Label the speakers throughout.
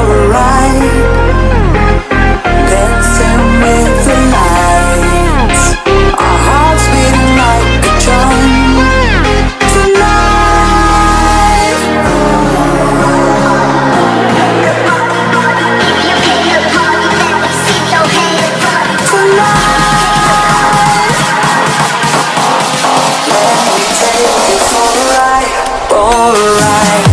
Speaker 1: a ride, dancing with the lights, our hearts beating like a drum. Tonight, you came to party, let me see your hands up. Tonight, let me take you for a ride, for a ride.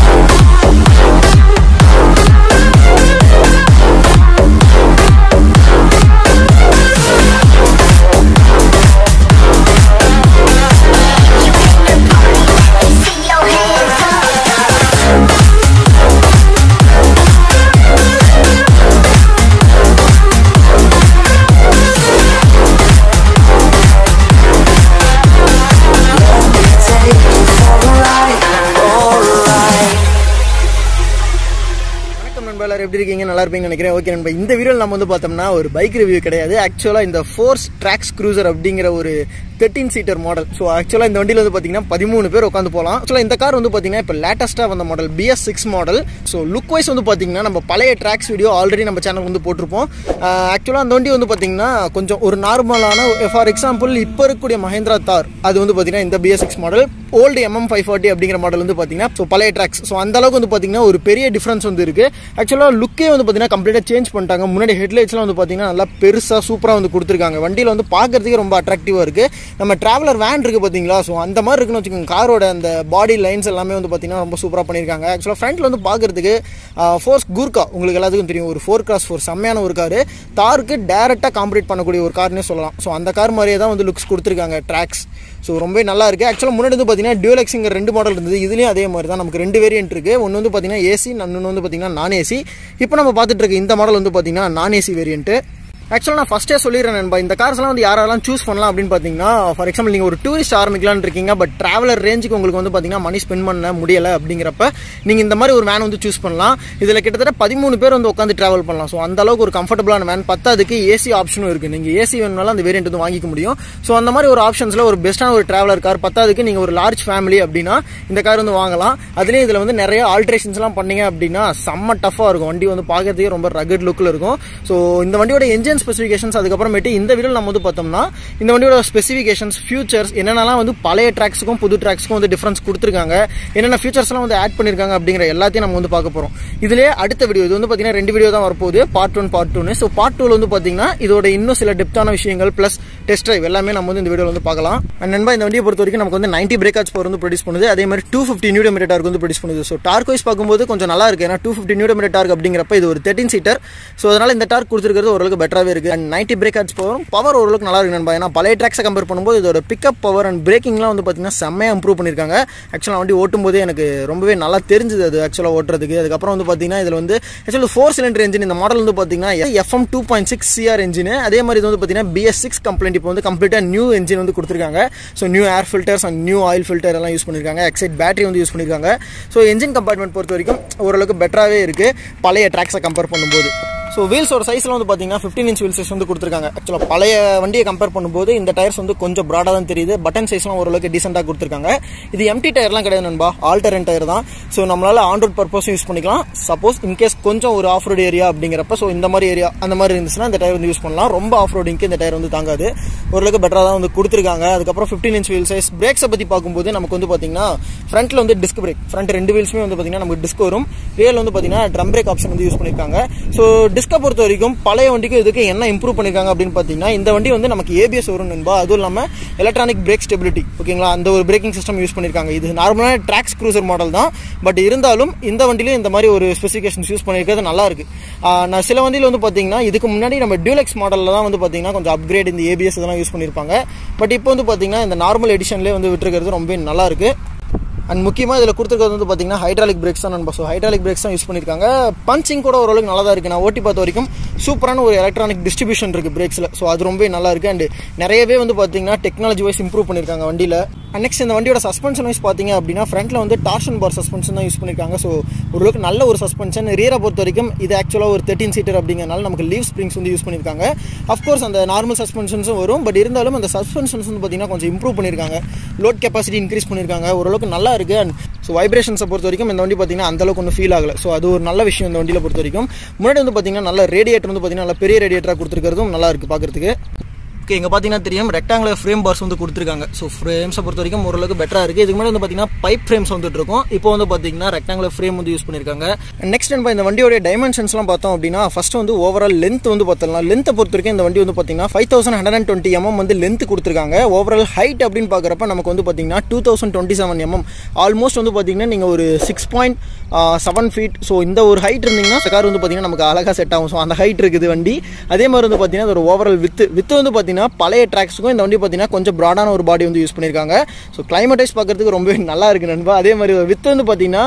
Speaker 2: எப்படி இருக்கீங்க? நல்லா இருப்பீங்கன்னு நினைக்கிறேன். Okay நண்பா, இந்த வீடியோவில் நம்ம வந்து பார்த்தோம்னா ஒரு பைக் ரிவ்யூ கிடையாது. ஆக்சுவலாக இந்த ஃபோர்ஸ் ட்ராக்ஸ் க்ரூசர் அப்படிங்கிற ஒரு 13 சீட்டர் மாடல். ஸோ ஆக்சுவலாக இந்த வண்டியில் வந்து பார்த்தீங்கன்னா 13 பேர் உட்காந்து போகலாம். ஆக்சுவலாக இந்த கார் வந்து பார்த்தீங்கன்னா இப்போ லேட்டஸ்ட்டாக வந்த மாடல் BS6 மாடல். ஸோ லுக் வைஸ் வந்து பார்த்தீங்கன்னா நம்ம பழைய ட்ராக்ஸ் வீடியோ ஆல்ரெடி நம்ம சேனல் வந்து போட்டிருப்போம். ஆக்சுவலாக அந்த வண்டி வந்து பார்த்தீங்கன்னா கொஞ்சம் ஒரு நார்மலான, ஃபார் எக்ஸாம்பிள் இப்போ இருக்கக்கூடிய மஹேந்திரா தார், அது வந்து பார்த்தீங்கன்னா இந்த BS6 மாடல். ஓல்டு MM540 அப்படிங்கிற மாடல் வந்து பார்த்தீங்கன்னா ஸோ பழைய ட்ராக்ஸ். ஸோ அந்த அளவுக்கு வந்து பார்த்தீங்கன்னா ஒரு பெரிய டிஃப்ரென்ஸ் வந்து இருக்குது. ஆக்சுவலாக லுக்கே வந்து பார்த்தீங்கன்னா கம்ப்ளீட்டாக சேஞ்ச் பண்ணிட்டாங்க. முன்னாடி ஹெட்லைட்ஸ்லாம் வந்து பார்த்தீங்கன்னா நல்லா பெருசாக சூப்பராக வந்து கொடுத்துருக்காங்க. வண்டியில் வந்து பார்க்கறதுக்கே ரொம்ப அட்ராக்டிவாக இருக்குது. நம்ம ட்ராவலர் வேன் இருக்குது பார்த்தீங்களா, ஸோ அந்த மாதிரி இருக்குன்னு வச்சுக்கோங்க. காரோட அந்த பாடி லைன்ஸ் எல்லாமே வந்து பார்த்தீங்கன்னா ரொம்ப சூப்பராக பண்ணியிருக்காங்க. ஆக்சுவலாக ஃப்ரண்ட்டில் வந்து பார்க்கறதுக்கு ஃபோர்ஸ் கூர்கா உங்களுக்கு எல்லாத்துக்கும் தெரியும், ஒரு 4x4 செம்மையான ஒரு காரு. தாருக்கு டேரெக்டாக காம்பீட் பண்ணக்கூடிய ஒரு கார்னே சொல்லலாம். ஸோ அந்த கார் மாதிரியே தான் வந்து லுக்ஸ் கொடுத்துருக்காங்க ட்ராக்ஸ். ஸோ ரொம்ப நல்லா இருக்குது. ஆக்சுவலாக முன்னாடி வந்து பார்த்தீங்கன்னா டியூலெக்ஸுங்கிற 2 மாடல் இருந்தது. இதுலேயும் அதே மாதிரி தான் நமக்கு 2 வேரியன்ட் இருக்குது. ஒன்று வந்து பார்த்தீங்கன்னா ஏசி, இன்னொன்று வந்து பார்த்தீங்கன்னா நான் ஏசி. இப்போ நம்ம பார்த்துட்டு இருக்க இந்த மாடல் வந்து பார்த்தீங்கன்னா நான் ஏசி வேரியன்ட்டு. ஆக்சுவலாக நான் ஃபஸ்ட்டே சொல்லிடுறேன் நண்பா, இந்த கார்ஸ்லாம் வந்து யாரெல்லாம் சூஸ் பண்ணலாம் அப்படின்னு பார்த்தீங்கன்னா, ஃபார் எக்ஸாம்பிள் நீங்கள் ஒரு டூரிஸ்ட் ஆரம்பிக்கலான்னு இருக்கீங்க, பட் ட்ராவலர் ரேஞ்சுக்கு உங்களுக்கு வந்து பார்த்தீங்கன்னா மணி ஸ்பெண்ட் பண்ண முடியலை அப்படிங்கிறப்ப நீங்கள் இந்த மாதிரி ஒரு வேன் வந்து சூஸ் பண்ணலாம். இதில் கிட்டத்தட்ட 13 பேர் வந்து உட்காந்து ட்ராவல் பண்ணலாம். ஸோ அந்த அளவுக்கு ஒரு கம்ஃபர்டபுளான வேன். பத்தாதுக்கு ஏசி ஆப்ஷனும் இருக்குது. நீங்கள் ஏசி வேணுனாலும் அந்த வேரியன்ட் வந்து வாங்கிக்க முடியும். ஸோ அந்த மாதிரி ஒரு ஆப்ஷன்ஸில் ஒரு பெஸ்ட்டான ஒரு ட்ராவலர் கார். பத்தாதுக்கு நீங்கள் ஒரு லார்ஜ் ஃபேமிலி அப்படின்னா இந்த கார் வந்து வாங்கலாம். அதுலேயும் இதில் வந்து நிறைய ஆல்ட்ரேஷன்ஸ்லாம் பண்ணீங்க அப்படின்னா செம்ம டஃப்பாக இருக்கும். வண்டி வந்து பார்க்கறதுக்கே ரொம்ப ரகட் லுக்கில் இருக்கும். ஸோ இந்த வண்டியோட என்ஜின் ஸ்பெசிஃபிகேஷன்ஸ் அதுக்கப்புறமேட்டு இந்த வீடியோவில் நம்ம வந்து பார்த்தோம்னா இந்த வண்டியோட ஸ்பெசிஃபிகேஷன்ஸ், ஃபியூச்சர்ஸ் என்னென்னலாம் வந்து பழைய ட்ராக்ஸுக்கும் புது ட்ராக்ஸுக்கும் வந்து டிஃபரன்ஸ் கொடுத்துருக்காங்க, என்னென்ன ஃபியூச்சர்ஸ்லாம் வந்து ஆட் பண்ணியிருக்காங்க அப்படிங்கிற எல்லாத்தையும் நம்ம வந்து பார்க்க போகிறோம். இதுலேயே அடுத்த வீடியோ, இது வந்து பார்த்தீங்கன்னா 2 வீடியோ தான் வரப்போகுது, part 1 part 2. ஸோ part 2 வந்து பார்த்தீங்கன்னா இதோட இன்னும் சில டெப்த்தான விஷயங்கள் ப்ளஸ் டெஸ்ட் ட்ரைவ் எல்லாமே நம்ம வந்து இந்த வீடியோவில் வந்து பார்க்கலாம். அண்ட் நண்பா, இந்த வண்டியை பொறுத்த வரைக்கும் நமக்கு வந்து 90 பிரேக் பவர் வந்து ப்ரொடியூஸ் பண்ணுது. அதே மாதிரி 250 Nm டார்க் வந்து ப்ரொடியூஸ் பண்ணுது. ஸோ டார்க் வைஸ் பார்க்கும்போது கொஞ்சம் நல்லா இருக்குது. ஏன்னா 250 Nm டார்க் அப்படிங்கிறப்ப இது ஒரு 13 சீட்டர். ஸோ அதனால் இந்த டார்க் கொடுத்துருக்கிறது ஓரளவுக்கு பெட்டராகவே இருக்குது. அண்ட் 90 பிரேக் பவர் ஓரளவுக்கு நல்லா இருக்கு நண்பா. ஏன்னா பழைய ட்ராக்ஸை கம்பேர் பண்ணும்போது இதோட பிக்கப் பவர் அண்ட் பிரேக்கிங்லாம் வந்து பார்த்தீங்கன்னா செம்மையாக இம்ப்ரூவ் பண்ணியிருக்காங்க. ஆக்சுவலாக வண்டி ஓட்டும் போதே எனக்கு ரொம்பவே நல்லா தெரிஞ்சுது அது ஆக்சுவலாக ஓட்டுறதுக்கு. அதுக்கப்புறம் வந்து பார்த்தீங்கன்னா இதில் வந்து ஆக்சுவலி 4 சிலிண்டர் என்ஜின் இந்த மாடல் வந்து பார்த்தீங்கன்னா FM 2.6 CR என்ஜின். அதே மாதிரி இது வந்து பார்த்தீங்கன்னா BS6 கம்ப்ளைண்ட் இப்போ வந்து கம்ப்ளீட்டாக நியூ என்ஜின் வந்து கொடுத்துருக்காங்க. So new air filters and new oil filter எல்லாம் யூஸ் பண்ணியிருக்காங்க. எக்ஸைட் பேட்டரி வந்து யூஸ் பண்ணியிருக்காங்க. ஸோ என்ஜின் கம்பார்ட்மெண்ட் பொறுத்த வரைக்கும் ஓரளவுக்கு பெட்டராகவே இருக்குது பழைய ட்ராக்ஸை கம்பேர் பண்ணும்போது. ஸோ வீல்ஸோட சைஸில் வந்து பார்த்தீங்கன்னா 15 inch வீல் சைஸ் வந்து கொடுத்துருக்காங்க. ஆக்சுவலாக பழைய வண்டியை கம்பேர் பண்ணும்போது இந்த டயர்ஸ் வந்து கொஞ்சம் ப்ராடாக தான் தெரியுது. பட்டன் சைஸ்லாம் ஓரளவுக்கு டீசெண்டாக கொடுத்துருக்காங்க. இது எம்டி டயர்லாம் கிடையாது நண்பா, ஆல்டரன் டயர் தான். ஸோ நம்மளால் ஆன்ரோட் பர்பஸும் யூஸ் பண்ணிக்கலாம். சப்போஸ் இன்கேஸ் கொஞ்சம் ஒரு ஆஃப் ரோடு ஏரியா அப்படிங்கிறப்ப, ஸோ இந்த மாதிரி ஏரியா அந்த மாதிரி இருந்துச்சுன்னா இந்த டயர் வந்து யூஸ் பண்ணலாம். ரொம்ப ஆஃப் ரோடிங்க்கு இந்த டயர் வந்து தாங்காது. ஓரளவுக்கு பெட்டராக தான் வந்து கொடுத்துருக்காங்க. அதுக்கப்புறம் 15 inch வீல் சைஸ். பிரேக்ஸை பற்றி பார்க்கும்போது நமக்கு வந்து பார்த்தீங்கன்னா ஃப்ரண்ட்டில் வந்து டிஸ்க் பிரேக், ஃப்ரண்ட் 2 வீல்ஸுமே வந்து பார்த்தீங்கன்னா நமக்கு டிஸ்க் வரும். ரியல் வந்து பார்த்தீங்கன்னா ட்ரம் பிரேக் ஆப்ஷன் வந்து யூஸ் பண்ணியிருக்காங்க. ஸோ டிஸ்கை பொறுத்த வரைக்கும் பழைய வண்டிக்கும் இதுக்கு என்ன இம்ப்ரூவ் பண்ணிருக்காங்க அப்படின்னு பார்த்தீங்கன்னா, இந்த வண்டி வந்து நமக்கு ABS வரும் நண்பா. அதுவும் இல்லாமல் எலக்ட்ரானிக் பிரேக் ஸ்டெபிலிட்டி, ஓகேங்களா, அந்த ஒரு பிரேக்கிங் சிஸ்டம் யூஸ் பண்ணியிருக்காங்க. இது நார்மலான ட்ராக்ஸ் க்ரூசர் மாடல் தான். பட் இருந்தாலும் இந்த வண்டியிலும் இந்த மாதிரி ஒரு ஸ்பெசிஃபிகேஷன்ஸ் யூஸ் பண்ணியிருக்கிறது நல்லா இருக்கு. நான் சில வண்டியில் வந்து பார்த்தீங்கன்னா இதுக்கு முன்னாடி நம்ம டியூலெக்ஸ் மாடலில் தான் வந்து பார்த்தீங்கன்னா கொஞ்சம் அப்கிரேட் இந்த ABS இதெல்லாம் யூஸ் பண்ணியிருப்பாங்க. பட் இப்போ வந்து பார்த்தீங்கன்னா இந்த நார்மல் எடிஷன்லேயே வந்து விட்டுருக்கிறது ரொம்ப நல்லா இருக்கு. அண்ட் முக்கியமாக இதில் கொடுத்துருக்கிறது வந்து பார்த்தீங்கன்னா ஹைட்ராலிக் பிரேக்ஸ் தான் நண்பா. ஸோ ஹைட்ராலிக் பிரேக்ஸ் தான் யூஸ் பண்ணியிருக்காங்க. பஞ்சிங் கூட ஓரளவுக்கு நல்லா தான் இருக்குது. நான் ஓட்டி பார்த்த வரைக்கும் சூப்பரான ஒரு எலக்ட்ரானிக் டிஸ்ட்ரிபியூஷன் இருக்குது பிரேக்ஸில். ஸோ அது ரொம்ப நல்லா இருக்குது. அண்ட் நிறையவே வந்து பார்த்தீங்கன்னா டெக்னாலஜி வைஸ் இம்ப்ரூவ் பண்ணியிருக்காங்க வண்டியில். அண்ட் நெக்ஸ்ட் இந்த வண்டியோட சஸ்பென்ஷன் வைஸ் பார்த்தீங்க அப்படின்னா ஃப்ரண்ட்டில் வந்து டார்ஷன் பார் சஸ்பென்ஷன் தான் யூஸ் பண்ணியிருக்காங்க. ஸோ ஓரளவுக்கு நல்ல ஒரு சஸ்பென்ஷன். ரியரை பொறுத்த வரைக்கும் இது ஆக்சுவலாக ஒரு 13 சீட்டர் அப்படிங்கிறனால நமக்கு லீவ் ஸ்ப்ரிங்ஸ் வந்து யூஸ் பண்ணியிருக்காங்க. அஃப்கோர்ஸ் அந்த நார்மல் சஸ்பென்ஷன்ஸும் வரும். பட் இருந்தாலும் அந்த சஸ்பென்ஷன்ஸ் வந்து பார்த்தீங்கன்னா கொஞ்சம் இம்ப்ரூவ் பண்ணியிருக்காங்க. லோட் கெப்பாசிட்டி இன்க்ரீஸ் பண்ணியிருக்காங்க. ஓரளவுக்கு நல்லா இருக்குது. அண்ட் ஸோ ஸோ வைப்ரேஷன்ஸை பொறுத்த வரைக்கும் இந்த வண்டி பார்த்தீங்கன்னா அந்தளவுக்கு ஒன்றும் ஃபீல் ஆகலை. ஸோ அது ஒரு நல்ல விஷயம் இந்த வண்டியில் பொறுத்த வரைக்கும். முன்னாடி வந்து பார்த்தீங்கன்னா நல்ல ரேடியேட்டர் வந்து பார்த்தீங்கன்னா நல்ல பெரிய ரேடியேட்டராக கொடுத்துருக்கிறதும் நல்லா இருக்குது பார்க்குறதுக்கு. ஓகே, இங்கே பார்த்தீங்கன்னா தெரியும் ரெக்டாங்குலர் ஃப்ரேம் பார்ஸ் வந்து கொடுத்துருக்காங்க. ஸோ ஃப்ரேம்ஸை பொறுத்த வரைக்கும் ஓரளவுக்கு பெட்டராக இருக்குது. இதுக்கு முன்னாடி வந்து பார்த்தீங்கன்னா பைப் ஃப்ரேம்ஸ் வந்துட்டு இருக்கும். இப்போ வந்து பார்த்தீங்கன்னா ரெக்டாங்குலர் ஃப்ரேம் வந்து யூஸ் பண்ணியிருக்காங்க. நெக்ஸ்ட் நம்ம இந்த வண்டியோட டைமென்ஷன்ஸ்லாம் பார்த்தோம் அப்படின்னா ஃபர்ஸ்ட் வந்து ஓவரால் லென்த் வந்து பார்த்தலாம். லென்த்தை பொறுத்த வரைக்கும் இந்த வண்டி வந்து பார்த்தீங்கன்னா 5120 mm வந்து லென்த் கொடுத்துருக்காங்க. ஓவரால் ஹைட் அப்படின்னு பார்க்குறப்ப நமக்கு வந்து பார்த்தீங்கன்னா 2027 mm. ஆல்மோஸ்ட் வந்து பார்த்தீங்கன்னா நீங்கள் ஒரு 6.7 feet. ஸோ இந்த ஒரு ஹைட் இருந்தீங்கன்னா கார் வந்து பார்த்தீங்கன்னா நமக்கு அழகாக செட் ஆகும். ஸோ அந்த ஹைட் இருக்குது வண்டி. அதே மாதிரி வந்து பார்த்தீங்கன்னா ஒரு ஓவரால் வித்து வந்து பார்த்தீங்கன்னா பழைய ட்ராக்ஸுக்கும் இந்த வண்டி பார்த்தீங்கன்னா கொஞ்சம் ப்ராடான ஒரு பாடி வந்து யூஸ் பண்ணியிருக்காங்க. ஸோ கிளைமேட்டைஸ் பார்க்கறதுக்கு ரொம்பவே நல்லா இருக்கு நண்பா. அதே மாதிரி வித்து வந்து பார்த்தீங்கன்னா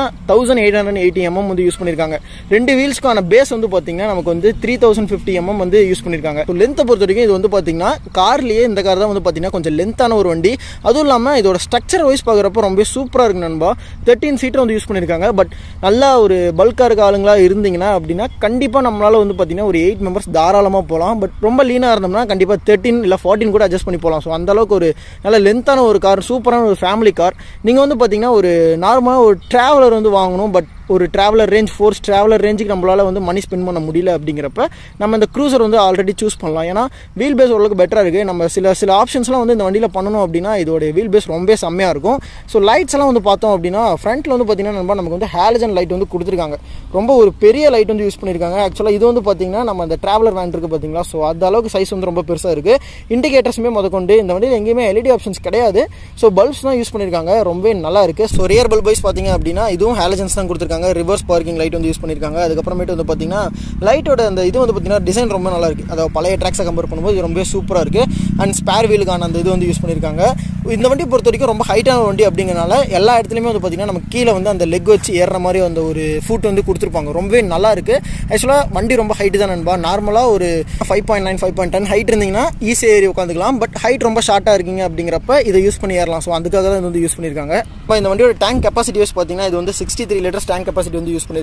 Speaker 2: 1880 mm வந்து யூஸ் பண்ணியிருக்காங்க. ரெண்டு வீல்ஸ்க்கான பேஸ் வந்து பார்த்தீங்கன்னா நமக்கு வந்து 3050 mm வந்து யூஸ் பண்ணியிருக்காங்க. ஸோ லென்த்தை பொறுத்த வரைக்கும் இது வந்து பார்த்தீங்கன்னா கார்லேயே இந்த கார் தான் வந்து பார்த்தீங்கன்னா கொஞ்சம் லென்த்தான ஒரு வண்டி. அதுவும் இல்லாமல் இதோட ஸ்ட்ரக்சர் வைஸ் பார்க்குறப்ப ரொம்ப சூப்பராக இருக்கு நண்பா. 13 seater வந்து யூஸ் பண்ணியிருக்காங்க. பட் நல்லா ஒரு பல்காக இருக்க ஆளுங்களா இருந்தீங்கன்னா அப்படின்னா கண்டிப்பாக நம்மளால வந்து பார்த்தீங்கன்னா ஒரு 8 members தாராளமாக போகலாம். பட் ரொம்ப லீனாக இருந்தோம்னா கண்டிப்பாக 13 இல்லை 14 கூட அட்ஜஸ்ட் பண்ணி போகலாம். ஸோ அந்த அளவுக்கு ஒரு நல்ல லென்த்தான ஒரு கார், சூப்பரான ஒரு ஃபேமிலி கார். நீங்கள் வந்து பார்த்தீங்கன்னா ஒரு நார்மலாக ஒரு ட்ராவலர் வந்து வாங்கணும். பட் ஒரு ட்ராவலர் ரேஞ்ச், ஃபோர்ஸ் ட்ராவலர் ரேஞ்சுக்கு நம்மளால் வந்து மணி ஸ்பெண்ட் பண்ண முடியல அப்படிங்கிறப்ப நம்ம இந்த க்ரூசர் வந்து ஆல்ரெடி சூஸ் பண்ணலாம். ஏன்னா வீல் பேஸ் ஓரளவுக்கு பெட்டராக இருக்குது. நம்ம சில ஆப்ஷன்ஸ்லாம் வந்து இந்த வண்டியில் பண்ணணும் அப்படின்னா இதோட வீல் பேஸ் ரொம்ப செம்மையாக இருக்கும். ஸோ லைட்ஸ் எல்லாம் வந்து பார்த்தோம் அப்படின்னா ஃப்ரண்ட்டில் வந்து பார்த்தீங்கன்னா நம்ம நமக்கு வந்து ஹாலஜன் லைட் வந்து கொடுத்துருக்காங்க. ரொம்ப ஒரு பெரிய லைட் வந்து யூஸ் பண்ணியிருக்காங்க. ஆக்சுவலாக இது வந்து பார்த்தீங்கன்னா நம்ம அந்த ட்ராவலர் வேன் இருக்குது பார்த்தீங்களா. ஸோ அந்த அளவுக்கு சைஸ் வந்து ரொம்ப பெருசாக இருக்குது. இண்டிகேட்டர்ஸுமே முதற்கொண்டு இந்த வண்டியில் எங்கேயுமே எல்இடி ஆப்ஷன்ஸ் கிடையாது. ஸோ பல்ப்ஸ் தான் யூஸ் பண்ணியிருக்காங்க. ரொம்ப நல்லா இருக்குது. ஸோ ரியர் பல்ப் வைஸ் பார்த்தீங்க அப்படின்னா இதுவும் ஹாலஜன்ஸ் தான் கொடுத்துருக்காங்க. ரிவர்ஸ் பார்க்கிங் லைட் வந்து யூஸ் பண்ணியிருக்காங்க. அதுக்கப்புறமேட்டு வந்து பார்த்தீங்கன்னா லைட்டோட அந்த இது வந்து பார்த்தீங்கன்னா டிசைன் ரொம்ப நல்லா இருக்குது. அதாவது பழைய ட்ராக்ஸை கம்பேர் பண்ணும்போது ரொம்ப சூப்பராக இருக்குது. அண்ட் ஸ்பேர் வீலுக்கான அந்த இது வந்து யூஸ் பண்ணியிருக்காங்க. இந்த வண்டி பொறுத்த வரைக்கும் ரொம்ப ஹைட்டான வண்டி அப்படிங்கிறனால எல்லா இடத்துலையுமே வந்து பார்த்தீங்கன்னா நம்ம கீழே வந்து அந்த லெக் வச்சு ஏறுற மாதிரி அந்த ஒரு ஃபுட் வந்து கொடுத்துருப்பாங்க. ரொம்பவே நல்லா இருக்குது. ஆக்சுவலாக வண்டி ரொம்ப ஹைட்டு தான் நண்பா. நார்மலாக ஒரு 5.9 5.10 ஹைட் இருந்தீங்கன்னா ஈஸியாக ஏறி உட்காந்துக்கலாம். பட் ஹைட் ரொம்ப ஷார்ட்டாக இருக்கீங்க அப்படிங்கிறப்ப இதை யூஸ் பண்ணி ஏறலாம். ஸோ அதுக்காக தான் இது வந்து யூஸ் பண்ணியிருக்காங்க. இப்போ இந்த வண்டியோட டேங்க் கெப்பாசிட்டி வைஸ் பார்த்தீங்கன்னா இது வந்து 63 liters டேங்க் கெப்பாசிட்டி வந்து யூஸ் பண்ணியிருக்காங்க.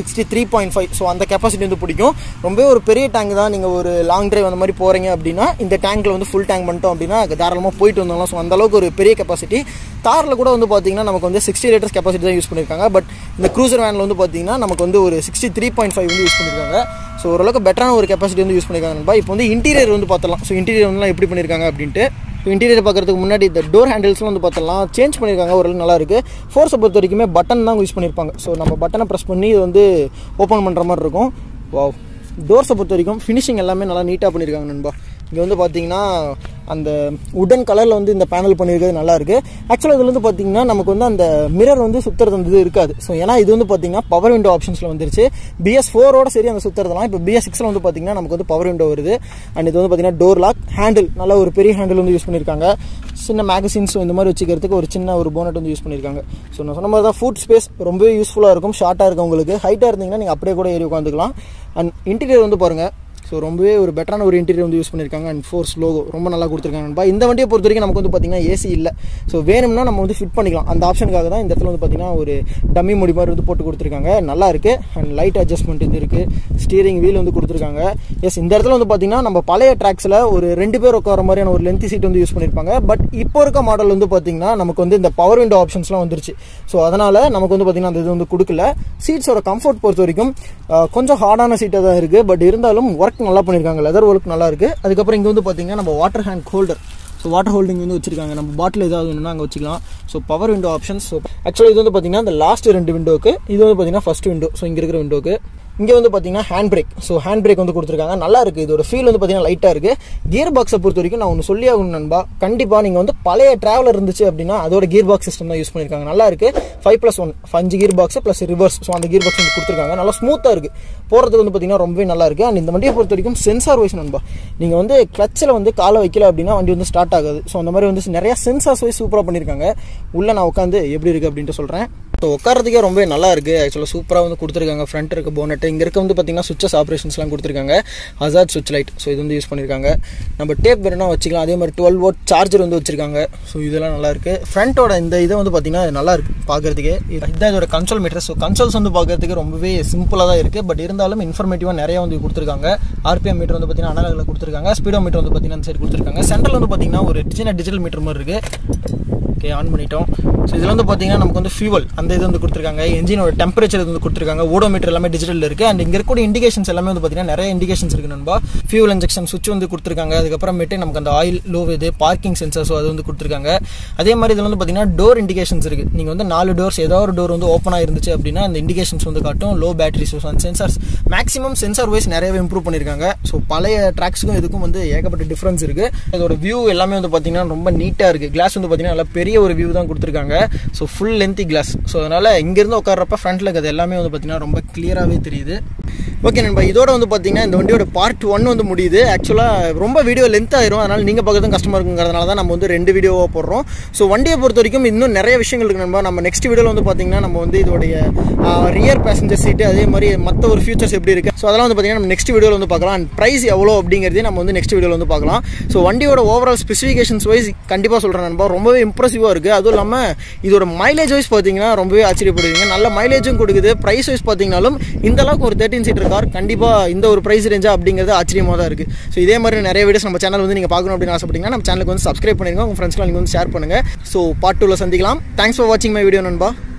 Speaker 2: 63.5. ஸோ அந்த கெப்பாசிட்டி வந்து பிடிக்கும். ரொம்ப ஒரு பெரிய டேங்க் தான். நீங்கள் ஒரு லாங் டிரைவ் அந்த மாதிரி போகிறீங்க அப்படின்னா இந்த டேங்க்கில் வந்து ஃபுல் டேங்க் பண்ணிட்டோம் அப்படின்னா தாராளமாக போயிட்டு வந்தோம்லாம். ஸோ அந்த அளவுக்கு ஒரு பெரிய கெப்பாசிட்டி. தாரில் கூட வந்து பார்த்தீங்கன்னா நமக்கு வந்து 60 liters கெப்பாசிட்டி தான் யூஸ் பண்ணியிருக்காங்க. பட் இந்த க்ரூசர் வேனில் வந்து பார்த்தீங்கன்னா நமக்கு வந்து ஒரு 63.5 வந்து யூஸ் பண்ணியிருக்காங்க. ஸோ ஓரளவுக்கு பெட்டரான ஒரு கெப்பாசிட்டி வந்து யூஸ் பண்ணியிருக்காங்க. இப்போ வந்து இன்டீரியர் வந்து பார்த்தலாம். ஸோ இன்டீரியர் வந்து எப்படி பண்ணியிருக்காங்க அப்படின்ட்டு இன்டீரியர் பார்க்குறதுக்கு முன்னாடி இந்த டோர் ஹேண்டில்ஸ்லாம் வந்து பார்த்தலாம் சேஞ்ச் பண்ணியிருக்காங்க. ஓரளவு நல்லா இருக்குது. ஃபோர்ஸை பொறுத்த வரைக்குமே பட்டன் தான் யூஸ் பண்ணியிருப்பாங்க. ஸோ நம்ம பட்டனை ப்ரெஸ் பண்ணி இது வந்து ஓப்பன் பண்ணுற மாதிரி இருக்கும். வாவ். டோர்ஸை பொறுத்த வரைக்கும் ஃபினிஷிங் எல்லாமே நல்லா நீட்டாக பண்ணியிருக்காங்க நண்பா. இங்கே வந்து பார்த்தீங்கன்னா அந்த உடன் கலரில் வந்து இந்த பேனல் பண்ணியிருக்கிறது நல்லா இருக்குது. ஆக்சுவலாக இதில் வந்து பார்த்தீங்கன்னா நமக்கு வந்து அந்த மிரர் வந்து சுற்றுறது வந்து இருக்காது. ஸோ ஏன்னா இது வந்து பார்த்தீங்கன்னா பவர் விண்டோ ஆப்ஷன்ஸில் வந்துருச்சு. BS4ஓட சரி அந்த சுற்றுறதுலாம் இப்போ BS6 வந்து பார்த்தீங்கன்னா நமக்கு வந்து பவர் விண்டோ வருது. அண்ட் இது வந்து பார்த்தீங்கன்னா டோர் லாக் ஹேண்டில் நல்ல ஒரு பெரிய ஹேண்டில் வந்து யூஸ் பண்ணியிருக்காங்க. சின்ன மேகசின்ஸ் இந்த மாதிரி வச்சுக்கிறதுக்கு ஒரு சின்ன ஒரு போனட் வந்து யூஸ் பண்ணியிருக்காங்க. ஸோ நான் சொன்ன மாதிரி தான் ஃபுட் ஸ்பேஸ் ரொம்பவே யூஸ்ஃபுல்லாக இருக்கும். ஷார்ட்டாக இருக்கும் உங்களுக்கு. ஹைட்டாக இருந்தீங்கன்னா நீங்கள் அப்படியே கூட ஏறி உட்காந்துக்கலாம். அண்ட் இன்டீரியர் வந்து பாருங்கள். ஸோ ரொம்பவே ஒரு பெட்டரான ஒரு இன்டீரியர் வந்து யூஸ் பண்ணியிருக்காங்க. அண்ட் ஃபோர்ஸ் லோகோ ரொம்ப நல்லா கொடுத்துருக்காங்க. இந்த வண்டியை பொறுத்த வரைக்கும் நமக்கு வந்து பார்த்தீங்கன்னா ஏசி இல்லை. ஸோ வேணும்னா நம்ம வந்து ஃபிட் பண்ணிக்கலாம். அந்த ஆப்ஷனுக்காக தான் இந்த இடத்துல வந்து பார்த்தீங்கன்னா ஒரு டம்மி முடி மாதிரி வந்து போட்டு கொடுத்துருக்காங்க. நல்லா இருக்குது. அண்ட் லைட் அட்ஜஸ்ட்மெண்ட் இது இருக்குது. ஸ்டீரிங் வீல் வந்து கொடுத்துருக்காங்க. எஸ், இந்த இடத்துல வந்து பார்த்தீங்கன்னா நம்ம பழைய ட்ராக்ஸில் ஒரு 2 பேர் உட்கார மாதிரியான ஒரு லென்த்தி சீட் வந்து யூஸ் பண்ணியிருப்பாங்க. பட் இப்போ இருக்க மாடல் வந்து பார்த்தீங்கன்னா நமக்கு வந்து இந்த பவர் விண்டோ ஆப்ஷன்ஸ்லாம் வந்துருச்சு. ஸோ அதனால் நமக்கு வந்து பார்த்தீங்கன்னா அந்த இது வந்து கொடுக்கல. சீட்ஸோட கம்ஃபர்ட் பொறுத்த வரைக்கும் கொஞ்சம் ஹார்டான சீட்டாக தான் இருக்குது. பட் இருந்தாலும் ஒர்க் நல்லா பண்ணியிருக்காங்க. லெதர் ஒர்க் நல்லா இருக்குது. அதுக்கப்புறம் இங்கே வந்து பார்த்தீங்கன்னா நம்ம water hand holder. So water holding வந்து வச்சிருக்காங்க. நம்ம பாட்டில் ஏதாவது வேணும்னா அங்கே வச்சுக்கலாம். So power window options. So ஆக்சுவலாக இது வந்து பார்த்தீங்கன்னா இந்த லாஸ்ட் 2 விண்டோக்கு, இது வந்து பார்த்தீங்கன்னா ஃபர்ஸ்ட் விண்டோ. ஸோ இங்கே இருக்கிற விண்டோக்கு இங்கே வந்து பார்த்தீங்கன்னா hand brake. So hand brake வந்து கொடுத்துருக்காங்க. நல்லா இருக்குது. இதோட ஃபீல் வந்து பார்த்தீங்கன்னா லைட்டாக இருக்குது. கியர் பாக்ஸை பொறுத்த வரைக்கும் நான் ஒன்று சொல்லி ஆகணும் நண்பா. கண்டிப்பாக நீங்கள் வந்து பழைய ட்ராவலர் இருந்துச்சு அப்படின்னா அதோட கியர் பாக்ஸ் சிஸ்டம் தான் யூஸ் பண்ணியிருக்காங்க. நல்லா இருக்குது. 5+1 5 gear box plus reverse. So அந்த கியர் பாக்ஸ் வந்து கொடுத்துருக்காங்க. நல்லா ஸ்மூத்தாக இருக்குது. போகிறதுக்கு வந்து பார்த்தீங்கன்னா ரொம்பவே நல்லா இருக்குது. அண்ட் இந்த வண்டியை பொறுத்த வரைக்கும் சென்சார் வைஸ் நண்பா. நீங்கள் வந்து கிளச்சில் வந்து காலை வைக்கல அப்படின்னா வண்டி வந்து ஸ்டார்ட் ஆகாது. ஸோ அந்த மாதிரி வந்து நிறையா சென்சார்ஸ் வைஸ் சூப்பராக பண்ணியிருக்காங்க. உள்ளே நான் உட்காந்து எப்படி இருக்குது அப்படின்ட்டு சொல்கிறேன். ஸோ உட்காரதுக்கே ரொம்ப நல்லா இருக்குது. ஆக்சுவலாக சூப்பராக வந்து கொடுத்துருக்காங்க. ஃப்ரண்ட் இருக்க போனட். இங்கே இருக்க வந்து பார்த்தீங்கன்னா சுவிச்சஸ் ஆப்ரேஷன்ஸ்லாம் கொடுத்துருக்காங்க. ஹசார்ட் சுவிட்ச் லைட். ஸோ இது வந்து யூஸ் பண்ணியிருக்காங்க. நம்ம டேப் வேணும்னா வச்சுக்கலாம். அதே மாதிரி 12 volt சார்ஜர் வந்து வச்சிருக்காங்க. ஸோ இதெல்லாம் நல்லா இருக்குது. ஃப்ரண்ட்டோட இந்த இதை வந்து பார்த்தீங்கன்னா நல்லா இருக்குது பார்க்குறதுக்கே. இதுதான் இதோட கன்சோல் மீட்டர். ஸோ கன்சோல்ஸ் வந்து பார்க்குறதுக்கு ரொம்பவே சிம்பிளாக தான் இருக்குது. பட் இருந்தாலும் இன்ஃபர்மேட்டிவாக நிறையா வந்து கொடுத்துருக்காங்க. RPM மீட்டர் வந்து பார்த்தீங்கன்னா அனலாகில் கொடுத்துருக்காங்க. ஸ்பீடோ மீட்டர் வந்து பார்த்தீங்கன்னா அந்த சைடு கொடுத்துருக்காங்க. சென்ட்ரல் வந்து பார்த்தீங்கன்னா ஒரு சின்ன டிஜிட்டல் மீட்டர் மாதிரி இருக்குது. ஓகே, ஆன் பண்ணிட்டோம். ஸோ இதில் வந்து பார்த்தீங்கன்னா நமக்கு வந்து ஃபியூவல் அந்த அந்த இது வந்து கொடுத்துருக்காங்க, என்ஜினோட டெம்பரேச்சர் வந்து கொடுத்துருக்காங்க, ஓடோமீட்டர் எல்லாமே டிஜிட்டல் இருக்குது. அண்ட் இங்கே இருக்கக்கூடிய இண்டிகேஷன்ஸ் எல்லாமே வந்து பார்த்தீங்கன்னா நிறைய இண்டிகேஷன்ஸ் இருக்குது நண்பா. ஃபியூல் இன்ஜெக்ஷன் சுவிட்ச் வந்து கொடுத்துருக்காங்க. அதுக்கப்புறமேட்டு நமக்கு அந்த ஆயில் லோ இது பார்க்கிங் சென்சர்ஸோ அது வந்து கொடுத்துருக்காங்க. அதே மாதிரி இதில் வந்து பார்த்தீங்கன்னா டோர் இண்டிகேஷன்ஸ் இருக்குது. நீங்கள் வந்து 4 டோர்ஸ் ஏதாவது ஒரு டோர் வந்து ஓப்பனாக இருந்துச்சு அப்படின்னா அந்த இண்டிகேஷன்ஸ் வந்து காட்டும். லோ பேட்டரி ஸோ அந்த சென்சார்ஸ் மேக்ஸிமம் சென்சார் வைஸ் நிறையவே இம்ப்ரூவ் பண்ணியிருக்காங்க. ஸோ பழைய ட்ராக்ஸுக்கும் இதுக்கும் வந்து ஏகப்பட்ட டிஃப்ரென்ஸ் இருக்குது. இதோட வியூ எல்லாமே வந்து பார்த்தீங்கன்னா ரொம்ப நீட்டாக இருக்குது. கிளாஸ் வந்து பார்த்தீங்கன்னா நல்லா பெரிய ஒரு வியூ தான் கொடுத்துருக்காங்க. So full lengthy class. So அதனால் இங்கேருந்து உட்கார்றப்ப ஃப்ரண்ட்டில் இருக்கிறது எல்லாமே வந்து பார்த்தீங்கன்னா ரொம்ப கிளியராகவே தெரியுது. ஓகே நண்பா, இதோட வந்து பார்த்தீங்கன்னா இந்த வண்டியோட பார்ட் 1 வந்து முடியுது. ஆக்சுவலாக ரொம்ப வீடியோ லென்த் ஆயிரும், அதனால் நீங்கள் பார்க்கறதும் கஷ்டமாக இருக்குங்கிறதுனால தான் நம்ம வந்து 2 வீடியோவாக போடுறோம். ஸோ வண்டியை பொறுத்த வரைக்கும் இன்னும் நிறைய விஷயங்கள் இருக்குது நண்பா. நம்ம நெக்ஸ்ட் வீடியோவில் வந்து பார்த்தீங்கன்னா நம்ம வந்து இதோடைய ரியர் பேசஞ்சர் சீட்டு அதே மாதிரி மற்ற ஒரு ஃபியூச்சர்ஸ் எப்படி இருக்குது ஸோ அதெல்லாம் வந்து பார்த்தீங்கன்னா நம்ம நெக்ஸ்ட் வீடியோவில் வந்து பார்க்கலாம். அண்ட் ப்ரைஸ் எவ்வளோ அப்படிங்கிறதே நம்ம வந்து நெக்ஸ்ட் வீடியோவில் வந்து பார்க்கலாம். ஸோ வண்டியோட ஓவரால் ஸ்பெசிஃபிகேஷன்ஸ் வைஸ் கண்டிப்பாக சொல்கிறேன் நண்பா, ரொம்பவே இம்ப்ரெசிவாக இருக்குது. அதுவும் இல்லாமல் இதோட மைலேஜ் வைஸ் பார்த்தீங்கன்னா ரொம்பவே ஆச்சரியப்படுவீங்க. நல்ல மைலேஜும் கொடுக்குது. ப்ரைஸ் வைஸ் பார்த்தீங்கன்னாலும் இந்த அளவுக்கு ஒரு 13 சீட்டர் கார் கண்டிப்பாக இந்த ஒரு ப்ரைஸ் ரேஞ்சா அப்படிங்கிறது ஆச்சரியமாக தான் இருக்குது. ஸோ இதே மாதிரி நிறைய வீடியோஸ் நம்ம சேனல் வந்து நீங்கள் பார்க்கணும் அப்படின்னு ஆசைப்பட்டீங்கன்னா நம்ம சேனலுக்கு வந்து சப்ஸ்கிரைப் பண்ணிடுங்க. உங்கள் ஃப்ரெண்ட்ஸ்லாம் நீங்கள் வந்து ஷேர் பண்ணுங்கள். ஸோ பார்ட் 2ல சந்திக்கலாம். தேங்க்ஸ் ஃபார் வாட்சிங் மை வீடியோ நண்பா.